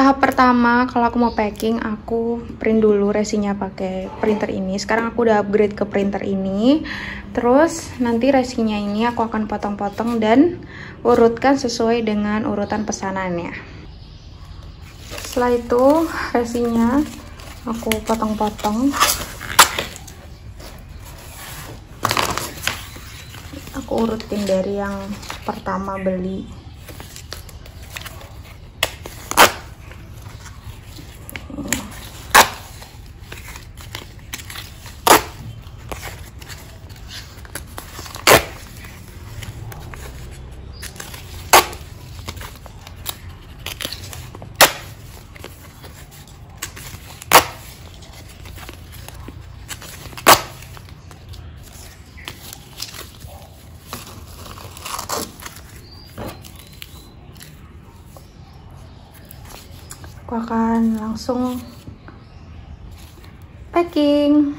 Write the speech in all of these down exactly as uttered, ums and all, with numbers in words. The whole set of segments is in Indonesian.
tahap pertama kalau aku mau packing, aku print dulu resinya pakai printer ini. Sekarang aku udah upgrade ke printer ini. Terus nanti resinya ini aku akan potong-potong dan urutkan sesuai dengan urutan pesanannya. Setelah itu resinya aku potong-potong. Aku urutin dari yang pertama beli. Aku akan langsung packing.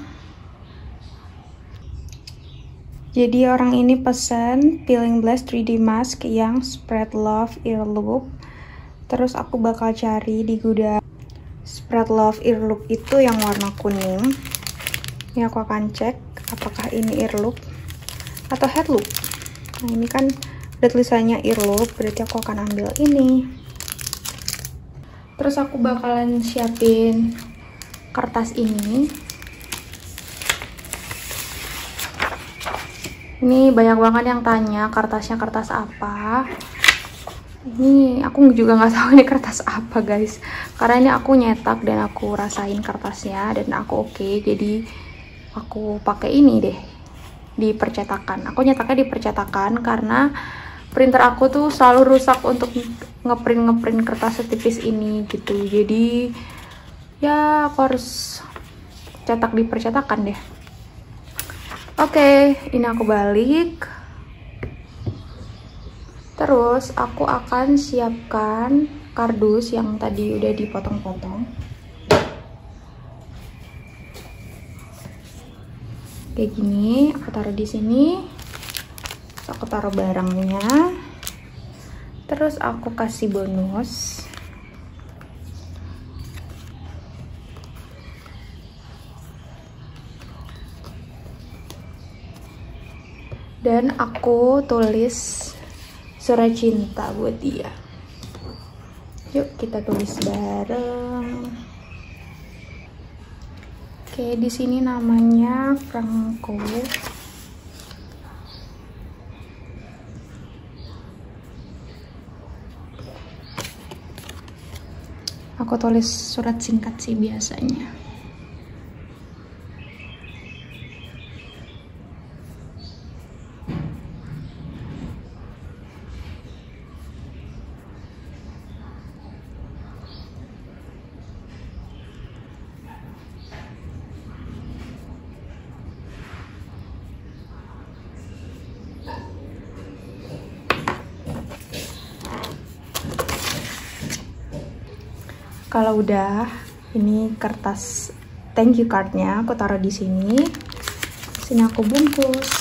Jadi orang ini pesan Peeling Blast three D Mask yang Spread Love Ear Loop. Terus aku bakal cari di gudang Spread Love Ear Loop itu yang warna kuning. Ini aku akan cek apakah ini ear loop atau head loop. Nah ini kan ada tulisannya ear loop, berarti aku akan ambil ini. Terus aku bakalan siapin kertas ini. Ini banyak banget yang tanya kertasnya kertas apa. Ini aku juga nggak tahu ini kertas apa guys. Karena ini aku nyetak dan aku rasain kertasnya dan aku oke. Okay, jadi aku pakai ini deh di percetakan. Aku nyetaknya di percetakan karena printer aku tuh selalu rusak untuk ngeprint ngeprint kertas setipis ini gitu. Jadi ya aku harus cetak di percetakan deh. Oke, ini aku balik. Terus aku akan siapkan kardus yang tadi udah dipotong-potong. Kayak gini, aku taruh di sini. Terus aku taruh barangnya. Terus aku kasih bonus. Dan aku tulis surat cinta buat dia. Yuk kita tulis bareng. Oke, di sini namanya Franco. Aku tulis surat singkat sih biasanya. Kalau udah, ini kertas thank you cardnya aku taruh di sini. Sini aku bungkus.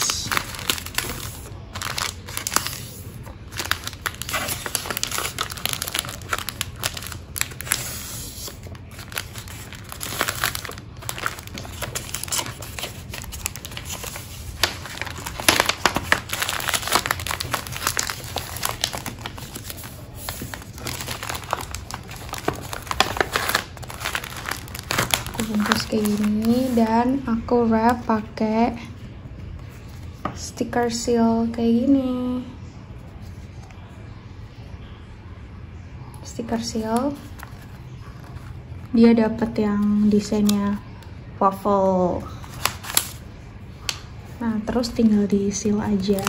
Bungkus kayak gini dan aku wrap pakai stiker seal kayak gini. Stiker seal. Dia dapat yang desainnya waffle. Nah, terus tinggal di seal aja.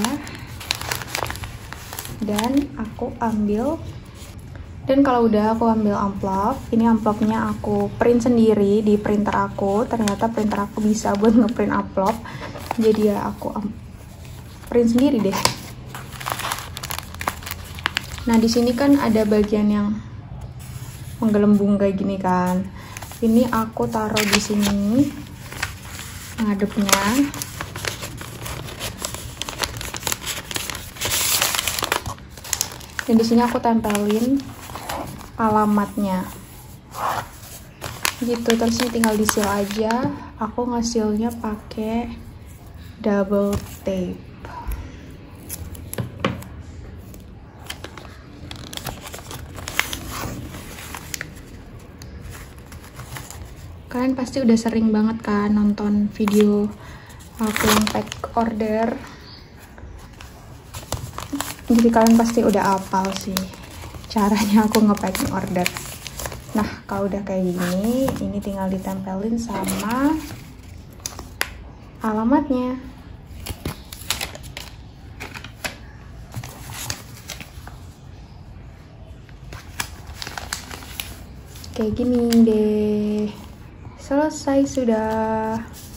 Dan aku ambil Dan kalau udah aku ambil amplop, ini amplopnya aku print sendiri di printer aku. Ternyata printer aku bisa buat ngeprint amplop, jadi ya aku print sendiri deh. Nah di sini kan ada bagian yang menggelembung kayak gini kan. Ini aku taruh di sini ngadepnya. Dan di sini aku tempelin alamatnya. gitu. Terus ini tinggal di seal aja. Aku nge-sealnya pakai double tape. Kalian pasti udah sering banget kan nonton video aku yang pack order, jadi kalian pasti udah hafal sih caranya aku nge-packing order. Nah, kalau udah kayak gini, ini tinggal ditempelin sama alamatnya. Kayak gini deh. Selesai sudah.